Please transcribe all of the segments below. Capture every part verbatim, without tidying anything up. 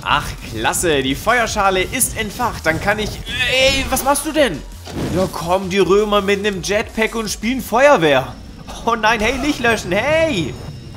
Ach, klasse. Die Feuerschale ist entfacht. Dann kann ich... Ey, was machst du denn? Ja, kommen die Römer mit einem Jetpack und spielen Feuerwehr. Oh nein, hey, nicht löschen. Hey!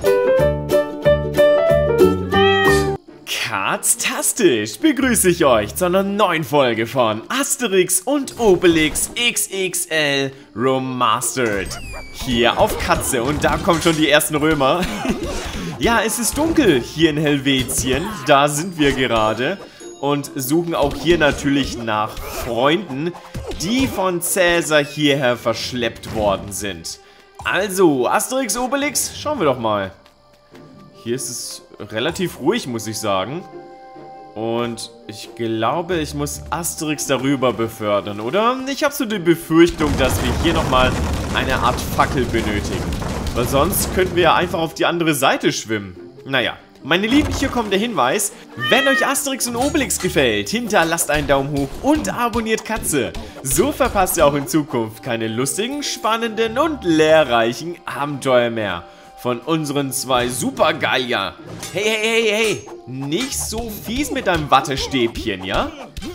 Katztastisch begrüße ich euch zu einer neuen Folge von Asterix und Obelix X X L Remastered. Hier auf Katze und da kommen schon die ersten Römer. Ja, es ist dunkel hier in Helvetien, da sind wir gerade und suchen auch hier natürlich nach Freunden, die von Cäsar hierher verschleppt worden sind. Also, Asterix, Obelix, schauen wir doch mal. Hier ist es relativ ruhig, muss ich sagen. Und ich glaube, ich muss Asterix darüber befördern, oder? Ich habe so die Befürchtung, dass wir hier nochmal eine Art Fackel benötigen. Weil sonst könnten wir ja einfach auf die andere Seite schwimmen. Naja, meine Lieben, hier kommt der Hinweis. Wenn euch Asterix und Obelix gefällt, hinterlasst einen Daumen hoch und abonniert Katze. So verpasst ihr auch in Zukunft keine lustigen, spannenden und lehrreichen Abenteuer mehr. Von unseren zwei Supergallier. Hey, hey, hey, hey. Nicht so fies mit deinem Wattestäbchen, ja?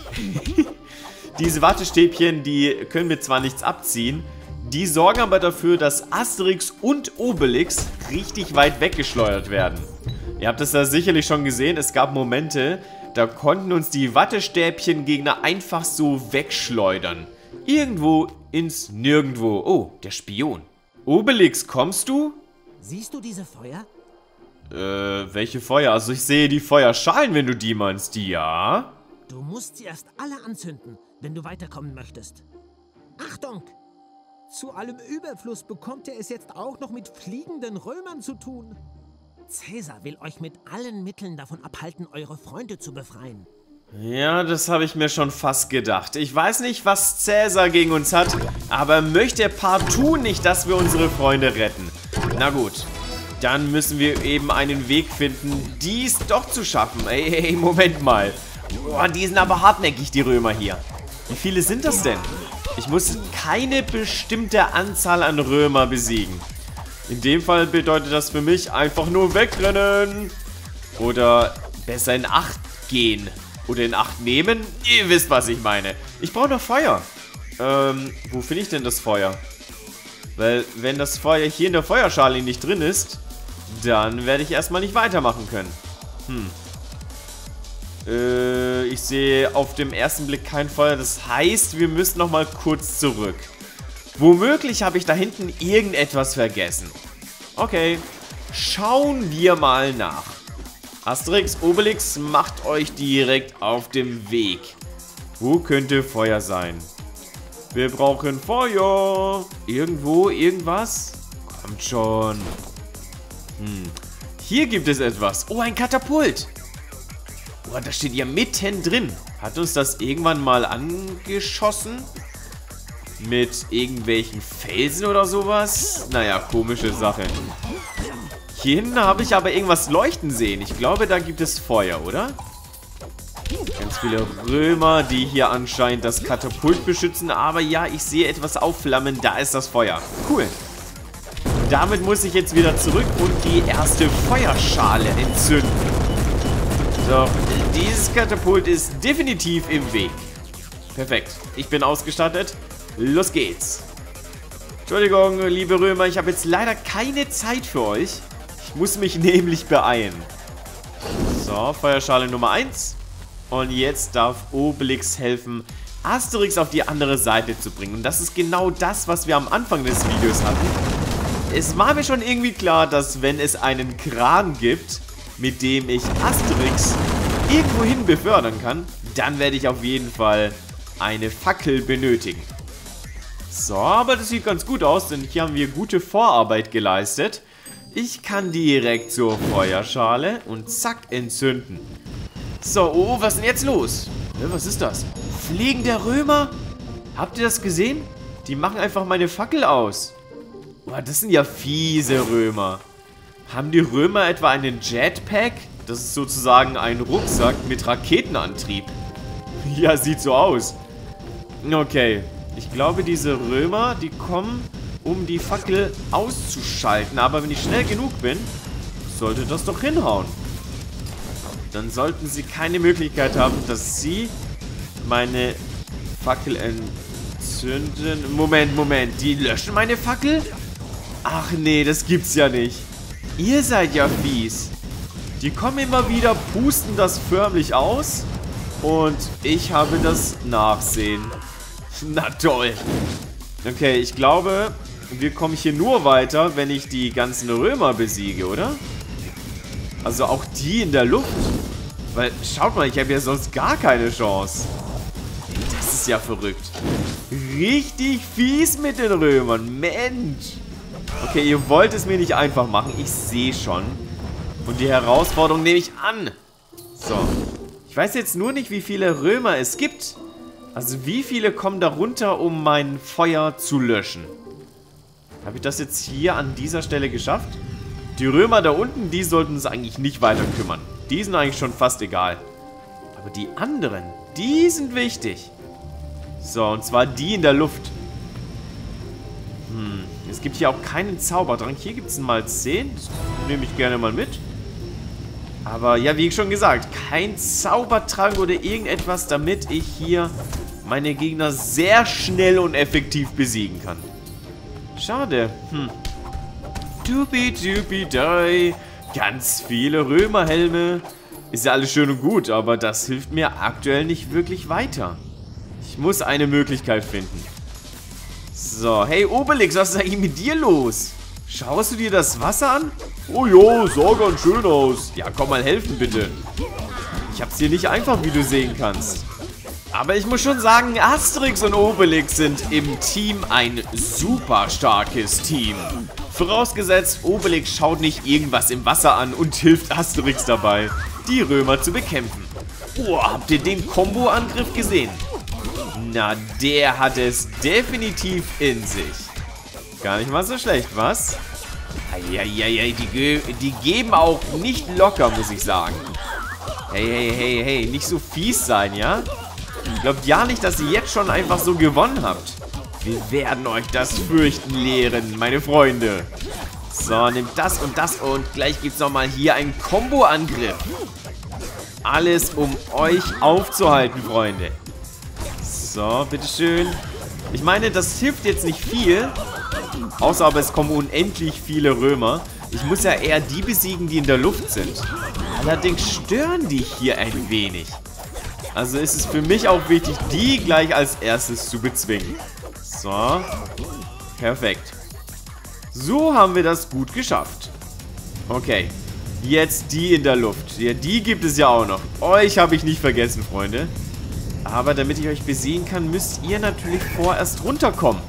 Diese Wattestäbchen, die können mir zwar nichts abziehen, die sorgen aber dafür, dass Asterix und Obelix richtig weit weggeschleudert werden. Ihr habt es ja sicherlich schon gesehen, es gab Momente, da konnten uns die Wattestäbchen-Gegner einfach so wegschleudern. Irgendwo ins Nirgendwo. Oh, der Spion. Obelix, kommst du? Siehst du diese Feuer? Äh, welche Feuer? Also ich sehe die Feuerschalen, wenn du die meinst. Die, ja? Du musst sie erst alle anzünden, wenn du weiterkommen möchtest. Achtung! Zu allem Überfluss bekommt er es jetzt auch noch mit fliegenden Römern zu tun. Cäsar will euch mit allen Mitteln davon abhalten, eure Freunde zu befreien. Ja, das habe ich mir schon fast gedacht. Ich weiß nicht, was Cäsar gegen uns hat, aber möchte er partout nicht, dass wir unsere Freunde retten. Na gut, dann müssen wir eben einen Weg finden, dies doch zu schaffen. Ey, ey, Moment mal. Boah, die sind aber hartnäckig, die Römer hier. Wie viele sind das denn? Ich muss keine bestimmte Anzahl an Römer besiegen. In dem Fall bedeutet das für mich einfach nur wegrennen. Oder besser in Acht gehen. Oder in Acht nehmen. Ihr wisst, was ich meine. Ich brauche noch Feuer. Ähm, wo finde ich denn das Feuer? Weil, wenn das Feuer hier in der Feuerschale nicht drin ist, dann werde ich erstmal nicht weitermachen können. Hm. Äh, ich sehe auf dem ersten Blick kein Feuer. Das heißt, wir müssen nochmal kurz zurück. Womöglich habe ich da hinten irgendetwas vergessen. Okay, schauen wir mal nach. Asterix, Obelix, macht euch direkt auf dem Weg. Wo könnte Feuer sein? Wir brauchen Feuer. Irgendwo, irgendwas? Kommt schon. Hm. Hier gibt es etwas. Oh, ein Katapult. Oh, da steht ja mitten drin. Hat uns das irgendwann mal angeschossen? Mit irgendwelchen Felsen oder sowas? Naja, komische Sache. Hier hinten habe ich aber irgendwas leuchten sehen. Ich glaube, da gibt es Feuer, oder? Ganz viele Römer, die hier anscheinend das Katapult beschützen. Aber ja, ich sehe etwas aufflammen. Da ist das Feuer. Cool. Damit muss ich jetzt wieder zurück und die erste Feuerschale entzünden. So, dieses Katapult ist definitiv im Weg. Perfekt. Ich bin ausgestattet. Los geht's. Entschuldigung, liebe Römer, ich habe jetzt leider keine Zeit für euch. Ich muss mich nämlich beeilen. So, Feuerschale Nummer eins. Und jetzt darf Obelix helfen, Asterix auf die andere Seite zu bringen. Und das ist genau das, was wir am Anfang des Videos hatten. Es war mir schon irgendwie klar, dass wenn es einen Kran gibt, mit dem ich Asterix irgendwohin befördern kann, dann werde ich auf jeden Fall eine Fackel benötigen. So, aber das sieht ganz gut aus, denn hier haben wir gute Vorarbeit geleistet. Ich kann direkt zur Feuerschale und zack, entzünden. So, oh, was ist denn jetzt los? Was ist das? Fliegende Römer? Habt ihr das gesehen? Die machen einfach meine Fackel aus. Boah, das sind ja fiese Römer. Haben die Römer etwa einen Jetpack? Das ist sozusagen ein Rucksack mit Raketenantrieb. Ja, sieht so aus. Okay. Ich glaube, diese Römer, die kommen, um die Fackel auszuschalten. Aber wenn ich schnell genug bin, sollte das doch hinhauen. dann sollten sie keine Möglichkeit haben, dass sie meine Fackel entzünden. Moment, Moment. Die löschen meine Fackel? Ach nee, das gibt's ja nicht. Ihr seid ja fies. Die kommen immer wieder, pusten das förmlich aus. Und ich habe das Nachsehen. Na toll. Okay, ich glaube, wir kommen hier nur weiter, wenn ich die ganzen Römer besiege, oder? Also auch die in der Luft. Weil, schaut mal, ich habe ja sonst gar keine Chance. Das ist ja verrückt. Richtig fies mit den Römern. Mensch. Okay, ihr wollt es mir nicht einfach machen. Ich sehe schon. Und die Herausforderung nehme ich an. So. Ich weiß jetzt nur nicht, wie viele Römer es gibt. Also wie viele kommen da runter, um mein Feuer zu löschen? Habe ich das jetzt hier an dieser Stelle geschafft? Die Römer da unten, die sollten uns eigentlich nicht weiter kümmern. Die sind eigentlich schon fast egal. Aber die anderen, die sind wichtig. So, und zwar die in der Luft. Hm, es gibt hier auch keinen Zaubertrank. Hier gibt es mal zehn. Das nehme ich gerne mal mit. Aber ja, wie schon gesagt, kein Zaubertrank oder irgendetwas, damit ich hier meine Gegner sehr schnell und effektiv besiegen kann. Schade. Hm. Dubi dubi doi. Ganz viele Römerhelme. Ist ja alles schön und gut, aber das hilft mir aktuell nicht wirklich weiter. Ich muss eine Möglichkeit finden. So, hey Obelix, was ist eigentlich mit dir los? Schaust du dir das Wasser an? Oh jo, sah ganz schön aus. Ja, komm mal helfen, bitte. Ich hab's hier nicht einfach, wie du sehen kannst. Aber ich muss schon sagen, Asterix und Obelix sind im Team ein super starkes Team. Vorausgesetzt, Obelix schaut nicht irgendwas im Wasser an und hilft Asterix dabei, die Römer zu bekämpfen. Oh, habt ihr den Combo-Angriff gesehen? Na, der hat es definitiv in sich. Gar nicht mal so schlecht, was? Eieiei, die, ge die geben auch nicht locker, muss ich sagen. Hey, hey, hey, hey, nicht so fies sein, ja? Glaubt ja nicht, dass ihr jetzt schon einfach so gewonnen habt. Wir werden euch das Fürchten lehren, meine Freunde. So, nehmt das und das und gleich gibt es nochmal hier einen Combo-Angriff. Alles, um euch aufzuhalten, Freunde. So, bitteschön. Ich meine, das hilft jetzt nicht viel. Außer aber es kommen unendlich viele Römer. Ich muss ja eher die besiegen, die in der Luft sind. Allerdings stören die hier ein wenig. Also ist es für mich auch wichtig, die gleich als erstes zu bezwingen. So. Perfekt. So haben wir das gut geschafft. Okay. Jetzt die in der Luft. Ja, die gibt es ja auch noch. Euch habe ich nicht vergessen, Freunde. Aber damit ich euch besiegen kann, müsst ihr natürlich vorerst runterkommen.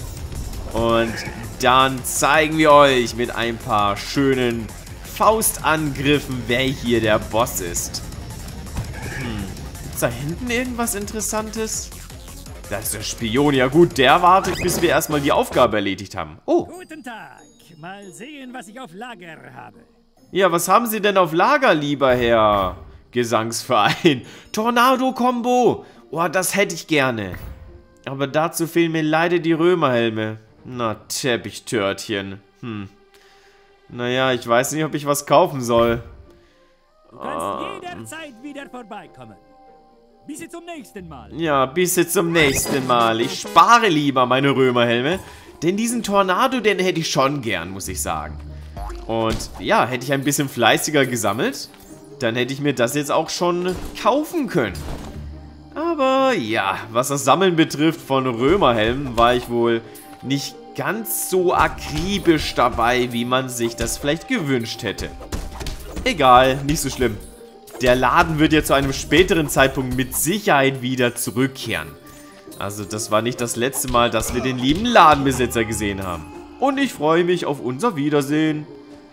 Und dann zeigen wir euch mit ein paar schönen Faustangriffen, wer hier der Boss ist. Hm. Gibt's da hinten irgendwas Interessantes? Da ist der Spion. Ja gut, der wartet, bis wir erstmal die Aufgabe erledigt haben. Oh. Guten Tag. Mal sehen, was ich auf Lager habe. Ja, was haben Sie denn auf Lager, lieber Herr Gesangsverein? Tornado-Kombo. Oh, das hätte ich gerne. Aber dazu fehlen mir leider die Römerhelme. Na, Teppichtörtchen. Hm. Naja, ich weiß nicht, ob ich was kaufen soll. Du kannst jederzeit wieder vorbeikommen. Bis zum nächsten Mal. Ja, bis zum nächsten Mal. Ich spare lieber meine Römerhelme. Denn diesen Tornado, den hätte ich schon gern, muss ich sagen. Und ja, hätte ich ein bisschen fleißiger gesammelt, dann hätte ich mir das jetzt auch schon kaufen können. Aber ja, was das Sammeln betrifft von Römerhelmen, war ich wohl nicht ganz so akribisch dabei, wie man sich das vielleicht gewünscht hätte. Egal, nicht so schlimm. Der Laden wird ja zu einem späteren Zeitpunkt mit Sicherheit wieder zurückkehren. Also das war nicht das letzte Mal, dass wir den lieben Ladenbesitzer gesehen haben. Und ich freue mich auf unser Wiedersehen.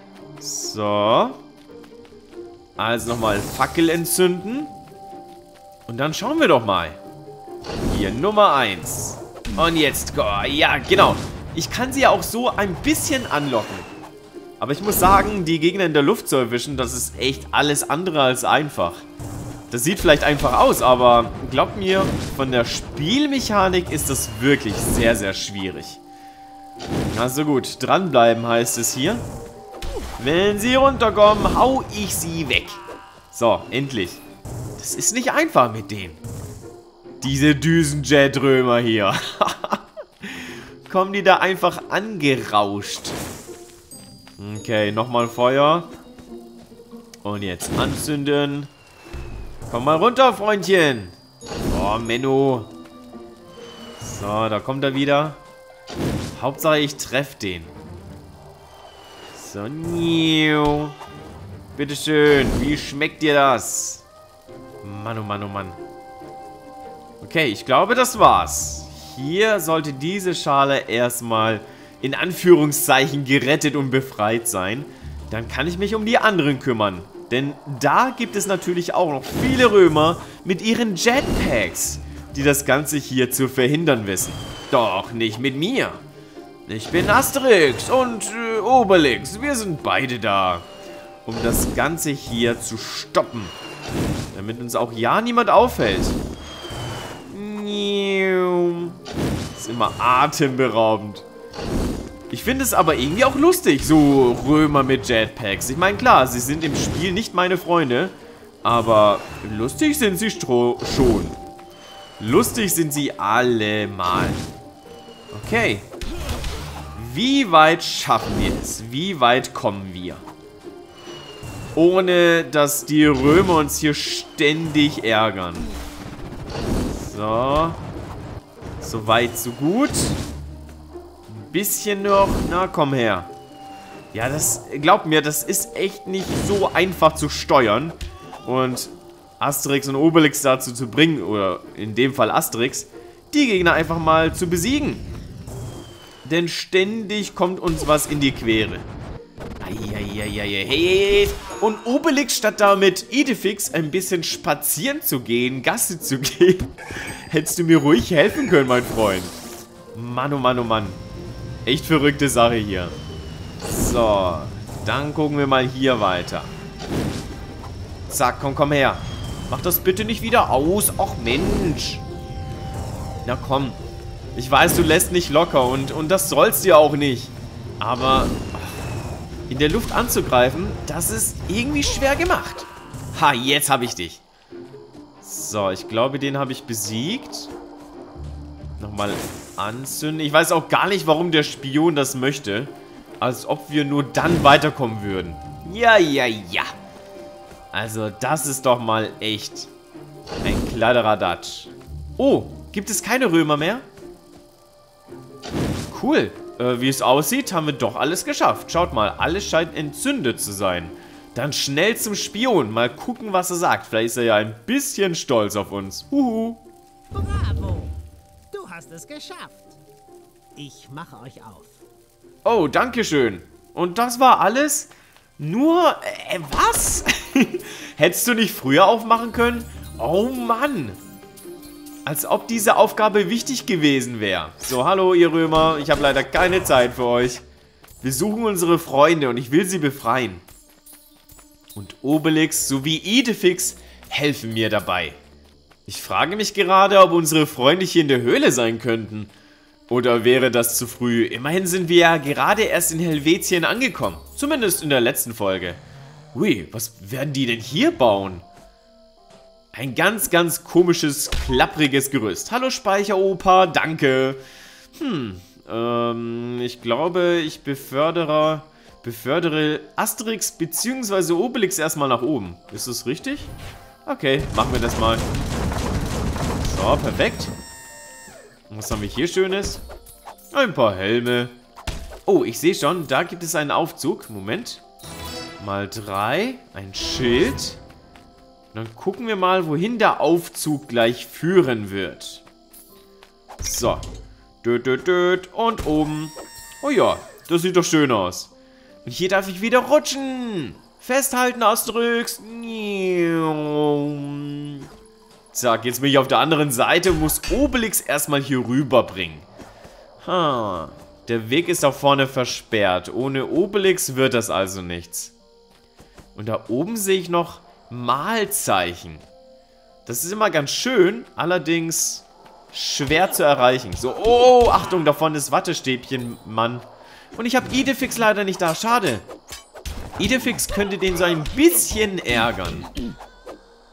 So. Also nochmal Fackel entzünden. Und dann schauen wir doch mal. Hier, Nummer eins. Und jetzt, oh, ja, genau. Ich kann sie ja auch so ein bisschen anlocken. Aber ich muss sagen, die Gegner in der Luft zu erwischen, das ist echt alles andere als einfach. Das sieht vielleicht einfach aus, aber glaubt mir, von der Spielmechanik ist das wirklich sehr, sehr schwierig. Also gut, dranbleiben heißt es hier. Wenn sie runterkommen, hau ich sie weg. So, endlich. Das ist nicht einfach mit denen. Diese Düsenjet-Römer hier. Kommen die da einfach angerauscht. Okay, nochmal Feuer. Und jetzt anzünden. Komm mal runter, Freundchen. Oh, Menno. So, da kommt er wieder. Hauptsache, ich treffe den. So, niu. Bitteschön, wie schmeckt dir das? Mann, oh Mann, oh Mann. Okay, ich glaube, das war's. Hier sollte diese Schale erstmal in Anführungszeichen gerettet und befreit sein. Dann kann ich mich um die anderen kümmern. Denn da gibt es natürlich auch noch viele Römer mit ihren Jetpacks, die das Ganze hier zu verhindern wissen. Doch nicht mit mir. Ich bin Asterix und äh, Obelix. Wir sind beide da, um das Ganze hier zu stoppen. Damit uns auch ja niemand auffällt. Das ist immer atemberaubend. Ich finde es aber irgendwie auch lustig, so Römer mit Jetpacks. Ich meine, klar, sie sind im Spiel nicht meine Freunde, aber lustig sind sie schon. Lustig sind sie allemal. Okay. Wie weit schaffen wir es? Wie weit kommen wir? Ohne, dass die Römer uns hier ständig ärgern. So. So weit, so gut. Ein bisschen noch. Na, komm her. Ja, das, glaubt mir, das ist echt nicht so einfach zu steuern. Und Asterix und Obelix dazu zu bringen, oder in dem Fall Asterix, die Gegner einfach mal zu besiegen. Denn ständig kommt uns was in die Quere. Eieieiei. Und Obelix, statt da mit Idefix ein bisschen spazieren zu gehen, Gasse zu gehen, hättest du mir ruhig helfen können, mein Freund. Mann, oh Mann, oh Mann. Echt verrückte Sache hier. So, dann gucken wir mal hier weiter. Zack, komm, komm her. Mach das bitte nicht wieder aus. Och, Mensch. Na komm. Ich weiß, du lässt nicht locker und, und das sollst du ja auch nicht. Aber in der Luft anzugreifen, das ist irgendwie schwer gemacht. Ha, jetzt habe ich dich. So, ich glaube, den habe ich besiegt. Nochmal anzünden. Ich weiß auch gar nicht, warum der Spion das möchte. Als ob wir nur dann weiterkommen würden. Ja, ja, ja. Also, das ist doch mal echt ein Kladderadatsch. Oh, gibt es keine Römer mehr? Cool. Äh, wie es aussieht, haben wir doch alles geschafft. Schaut mal, alles scheint entzündet zu sein. Dann schnell zum Spion. Mal gucken, was er sagt. Vielleicht ist er ja ein bisschen stolz auf uns. Huhu. Bravo. Du hast es geschafft. Ich mache euch auf. Oh, danke schön. Und das war alles? Nur, äh, was? Hättest du nicht früher aufmachen können? Oh Mann. Als ob diese Aufgabe wichtig gewesen wäre. So, hallo ihr Römer. Ich habe leider keine Zeit für euch. Wir suchen unsere Freunde und ich will sie befreien. Und Obelix sowie Idefix helfen mir dabei. Ich frage mich gerade, ob unsere Freunde hier in der Höhle sein könnten. Oder wäre das zu früh? Immerhin sind wir ja gerade erst in Helvetien angekommen. Zumindest in der letzten Folge. Ui, was werden die denn hier bauen? Ein ganz, ganz komisches, klappriges Gerüst. Hallo Speicheroper, danke. Hm, ähm, ich glaube, ich befördere, befördere Asterix bzw. Obelix erstmal nach oben. Ist das richtig? Okay, machen wir das mal. So, perfekt. Und was haben wir hier Schönes? Ein paar Helme. Oh, ich sehe schon, da gibt es einen Aufzug. Moment. Mal drei. Ein Schild. Und dann gucken wir mal, wohin der Aufzug gleich führen wird. So. Död, död, död. Und oben. Oh ja, das sieht doch schön aus. Und hier darf ich wieder rutschen. Festhalten, Asterix. Zack, jetzt bin ich auf der anderen Seite und muss Obelix erstmal hier rüberbringen. Ha, der Weg ist da vorne versperrt. Ohne Obelix wird das also nichts. Und da oben sehe ich noch Malzeichen. Das ist immer ganz schön, allerdings schwer zu erreichen. So, oh, Achtung, da vorne ist Wattestäbchen, Mann. Und ich habe Idefix leider nicht da, schade. Idefix könnte den so ein bisschen ärgern.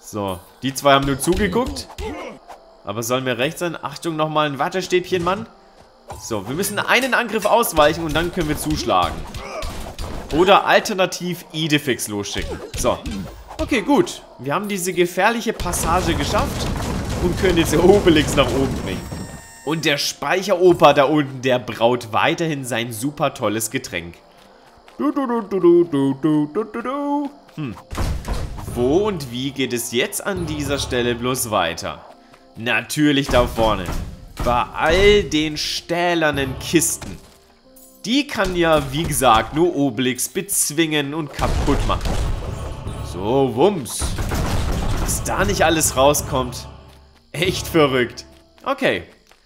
So, die zwei haben nur zugeguckt. Aber soll mir recht sein. Achtung, nochmal ein Wattestäbchen, Mann. So, wir müssen einen Angriff ausweichen und dann können wir zuschlagen. Oder alternativ Idefix losschicken. So, okay, gut. Wir haben diese gefährliche Passage geschafft und können jetzt Obelix nach oben bringen. Und der Speicheroper da unten, der braut weiterhin sein super tolles Getränk. Du, du, du, du, du, du, du, du, du. Hm. Wo und wie geht es jetzt an dieser Stelle bloß weiter? Natürlich da vorne. Bei all den stählernen Kisten. Die kann ja, wie gesagt, nur Obelix bezwingen und kaputt machen. So, Wumms. Was da nicht alles rauskommt. Echt verrückt. Okay.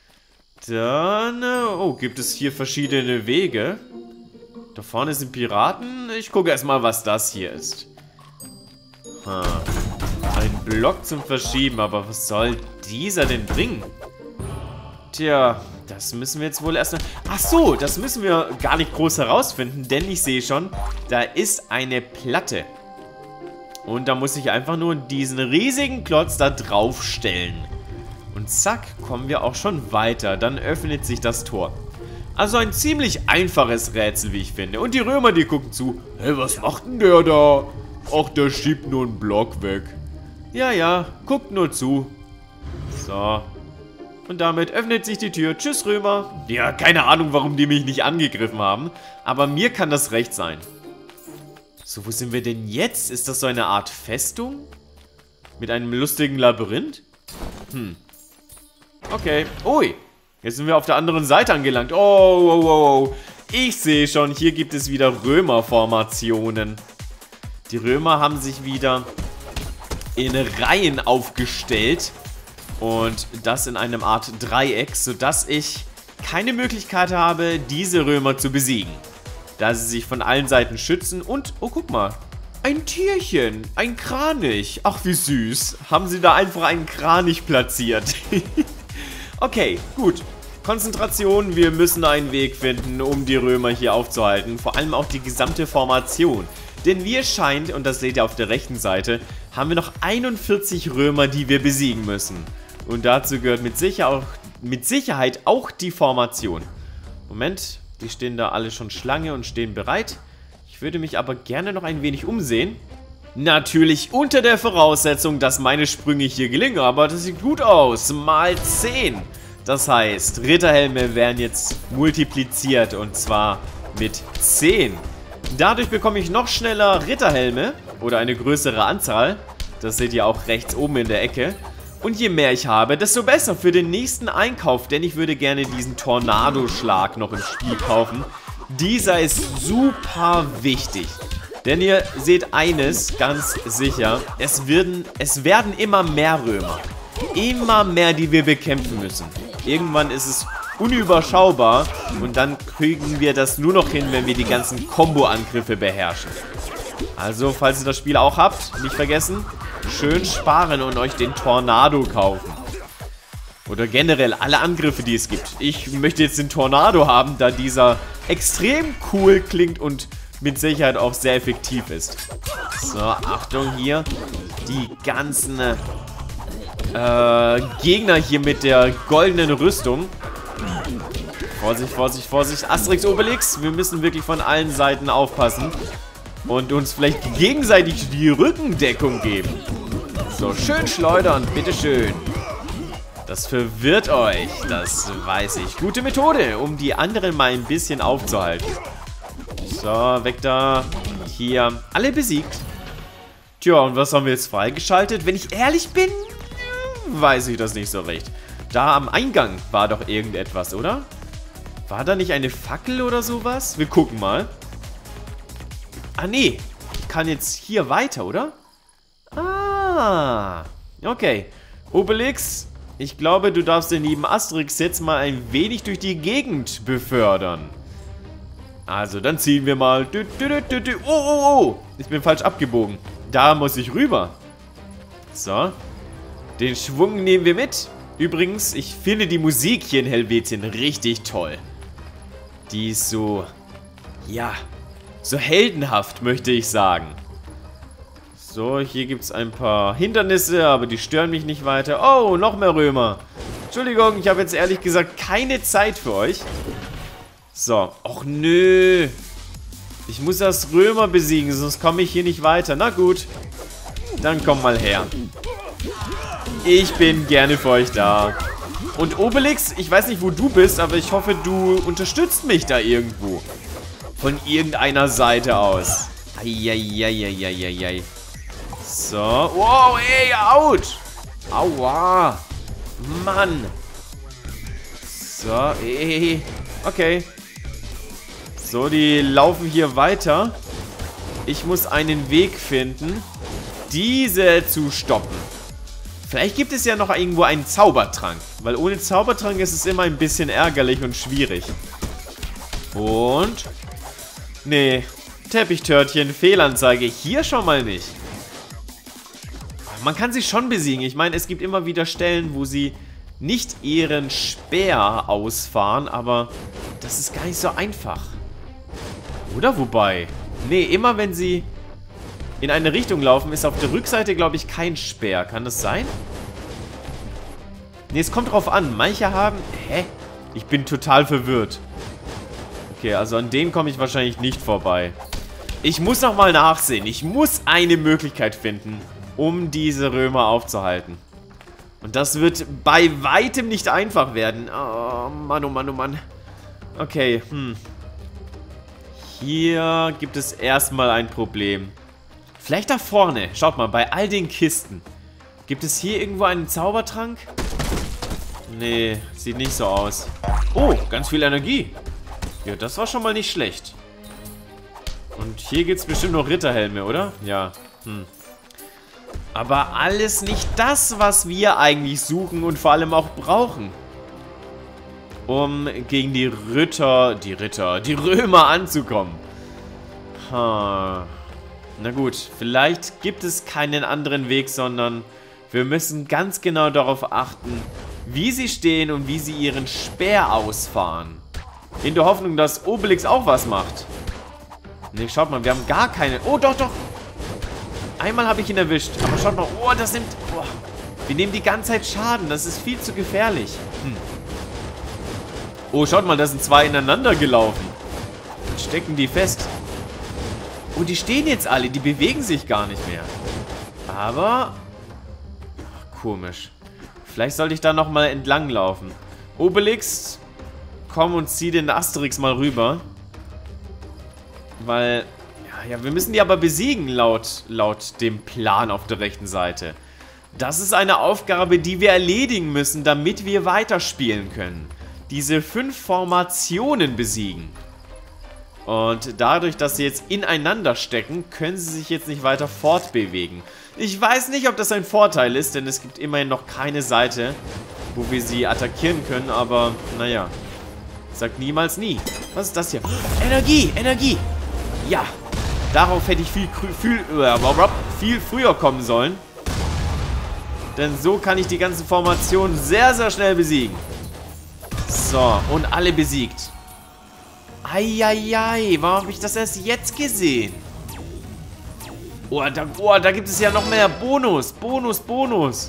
Dann, oh, gibt es hier verschiedene Wege. Da vorne sind Piraten. Ich gucke erstmal, was das hier ist. Hm. Ein Block zum Verschieben, aber was soll dieser denn bringen? Tja, das müssen wir jetzt wohl erstmal... Ach so, das müssen wir gar nicht groß herausfinden, denn ich sehe schon, da ist eine Platte. Und da muss ich einfach nur diesen riesigen Klotz da drauf stellen. Und zack, kommen wir auch schon weiter. Dann öffnet sich das Tor. Also ein ziemlich einfaches Rätsel, wie ich finde. Und die Römer, die gucken zu. Hey, was macht denn der da? Ach, der schiebt nur einen Block weg. Ja, ja, guckt nur zu. So. Und damit öffnet sich die Tür. Tschüss, Römer. Ja, keine Ahnung, warum die mich nicht angegriffen haben. Aber mir kann das recht sein. So, wo sind wir denn jetzt? Ist das so eine Art Festung? Mit einem lustigen Labyrinth? Hm. Okay. Ui. Jetzt sind wir auf der anderen Seite angelangt. Oh, oh, oh, oh. Ich sehe schon, hier gibt es wieder Römerformationen. Die Römer haben sich wieder in Reihen aufgestellt. Und das in einem Art Dreieck, sodass ich keine Möglichkeit habe, diese Römer zu besiegen. Da sie sich von allen Seiten schützen und, oh guck mal, ein Tierchen, ein Kranich. Ach wie süß, haben sie da einfach einen Kranich platziert. Okay, gut. Konzentration, wir müssen einen Weg finden, um die Römer hier aufzuhalten. Vor allem auch die gesamte Formation. Denn wie es scheint, und das seht ihr auf der rechten Seite, haben wir noch einundvierzig Römer, die wir besiegen müssen. Und dazu gehört mit, sicher auch, mit Sicherheit auch die Formation. Moment, die stehen da alle schon Schlange und stehen bereit. Ich würde mich aber gerne noch ein wenig umsehen. Natürlich unter der Voraussetzung, dass meine Sprünge hier gelingen, aber das sieht gut aus. Mal zehn. Das heißt, Ritterhelme werden jetzt multipliziert und zwar mit zehn. Dadurch bekomme ich noch schneller Ritterhelme oder eine größere Anzahl. Das seht ihr auch rechts oben in der Ecke. Und je mehr ich habe, desto besser für den nächsten Einkauf, denn ich würde gerne diesen Tornadoschlag noch im Spiel kaufen. Dieser ist super wichtig. Denn ihr seht eines ganz sicher, es werden, es werden immer mehr Römer. Immer mehr, die wir bekämpfen müssen. Irgendwann ist es unüberschaubar und dann kriegen wir das nur noch hin, wenn wir die ganzen Combo-Angriffe beherrschen. Also, falls ihr das Spiel auch habt, nicht vergessen, schön sparen und euch den Tornado kaufen. Oder generell alle Angriffe, die es gibt. Ich möchte jetzt den Tornado haben, da dieser extrem cool klingt und mit Sicherheit auch sehr effektiv ist. So, Achtung hier. Die ganzen äh, Gegner hier mit der goldenen Rüstung. Vorsicht, Vorsicht, Vorsicht. Asterix, Obelix. Wir müssen wirklich von allen Seiten aufpassen. Und uns vielleicht gegenseitig die Rückendeckung geben. So, schön schleudern, bitteschön. Das verwirrt euch, das weiß ich. Gute Methode, um die anderen mal ein bisschen aufzuhalten. So, weg da. Hier, alle besiegt. Tja, und was haben wir jetzt freigeschaltet? Wenn ich ehrlich bin, weiß ich das nicht so recht. Da am Eingang war doch irgendetwas, oder? War da nicht eine Fackel oder sowas? Wir gucken mal. Ah, nee. Ich kann jetzt hier weiter, oder? Ah. Okay. Obelix, ich glaube, du darfst den lieben Asterix jetzt mal ein wenig durch die Gegend befördern. Also, dann ziehen wir mal. Oh, oh, oh. Ich bin falsch abgebogen. Da muss ich rüber. So. Den Schwung nehmen wir mit. Übrigens, ich finde die Musik hier in Helvetien richtig toll. Die ist so... Ja... So heldenhaft, möchte ich sagen. So, hier gibt es ein paar Hindernisse, aber die stören mich nicht weiter. Oh, noch mehr Römer. Entschuldigung, ich habe jetzt ehrlich gesagt keine Zeit für euch. So, och nö. Ich muss das Römer besiegen, sonst komme ich hier nicht weiter. Na gut, dann komm mal her. Ich bin gerne für euch da. Und Obelix, ich weiß nicht, wo du bist, aber ich hoffe, du unterstützt mich da irgendwo. Von irgendeiner Seite aus. Eieieiei. So. Wow, ey, ouch. Aua. Mann. So, ey. Okay. So, die laufen hier weiter. Ich muss einen Weg finden, diese zu stoppen. Vielleicht gibt es ja noch irgendwo einen Zaubertrank. Weil ohne Zaubertrank ist es immer ein bisschen ärgerlich und schwierig. Und... Nee. Teppichtörtchen, Fehlanzeige. Hier schon mal nicht. Man kann sie schon besiegen. Ich meine, es gibt immer wieder Stellen, wo sie nicht ihren Speer ausfahren. Aber das ist gar nicht so einfach. Oder wobei? Nee, immer wenn sie in eine Richtung laufen, ist auf der Rückseite, glaube ich, kein Speer. Kann das sein? Nee, es kommt drauf an. Manche haben... Hä? Ich bin total verwirrt. Okay, also an denen komme ich wahrscheinlich nicht vorbei. Ich muss nochmal nachsehen. Ich muss eine Möglichkeit finden, um diese Römer aufzuhalten. Und das wird bei weitem nicht einfach werden. Oh Mann, oh Mann, oh Mann. Okay, hm. Hier gibt es erstmal ein Problem. Vielleicht da vorne. Schaut mal, bei all den Kisten. Gibt es hier irgendwo einen Zaubertrank? Nee, sieht nicht so aus. Oh, ganz viel Energie. Ja, das war schon mal nicht schlecht. Und hier gibt es bestimmt noch Ritterhelme, oder? Ja. Hm. Aber alles nicht das, was wir eigentlich suchen und vor allem auch brauchen. Um gegen die Ritter, die Ritter, die Römer anzukommen. Ha. Na gut, vielleicht gibt es keinen anderen Weg, sondern wir müssen ganz genau darauf achten, wie sie stehen und wie sie ihren Speer ausfahren. In der Hoffnung, dass Obelix auch was macht. Ne, schaut mal, wir haben gar keine... Oh, doch, doch. Einmal habe ich ihn erwischt. Aber schaut mal, oh, das nimmt... Oh, wir nehmen die ganze Zeit Schaden. Das ist viel zu gefährlich. Hm. Oh, schaut mal, da sind zwei ineinander gelaufen. Dann stecken die fest. Oh, die stehen jetzt alle. Die bewegen sich gar nicht mehr. Aber... Ach, komisch. Vielleicht sollte ich da nochmal entlang laufen. Obelix, komm und zieh den Asterix mal rüber. Weil... Ja, ja, wir müssen die aber besiegen, laut, laut dem Plan auf der rechten Seite. Das ist eine Aufgabe, die wir erledigen müssen, damit wir weiterspielen können. Diese fünf Formationen besiegen. Und dadurch, dass sie jetzt ineinander stecken, können sie sich jetzt nicht weiter fortbewegen. Ich weiß nicht, ob das ein Vorteil ist, denn es gibt immerhin noch keine Seite, wo wir sie attackieren können, aber naja. Sagt niemals nie. Was ist das hier? Energie, Energie! Ja, darauf hätte ich viel, viel, viel früher kommen sollen. Denn so kann ich die ganzen Formationen sehr, sehr schnell besiegen. So, und alle besiegt. Eieiei, warum habe ich das erst jetzt gesehen? Oh da, oh, da gibt es ja noch mehr Bonus. Bonus, Bonus.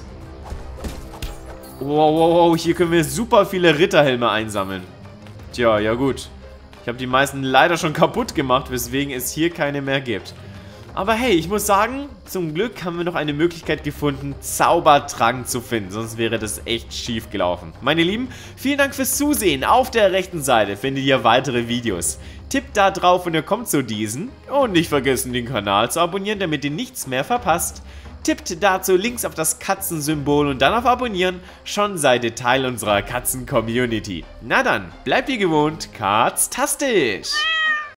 Wow, wow, wow, hier können wir super viele Ritterhelme einsammeln. Tja, ja gut. Ich habe die meisten leider schon kaputt gemacht, weswegen es hier keine mehr gibt. Aber hey, ich muss sagen, zum Glück haben wir noch eine Möglichkeit gefunden, Zaubertrank zu finden. Sonst wäre das echt schief gelaufen. Meine Lieben, vielen Dank fürs Zusehen. Auf der rechten Seite findet ihr weitere Videos. Tippt da drauf und ihr kommt zu diesen. Und nicht vergessen, den Kanal zu abonnieren, damit ihr nichts mehr verpasst. Tippt dazu links auf das Katzensymbol und dann auf Abonnieren. Schon seid ihr Teil unserer Katzen-Community. Na dann, bleibt wie gewohnt katztastisch!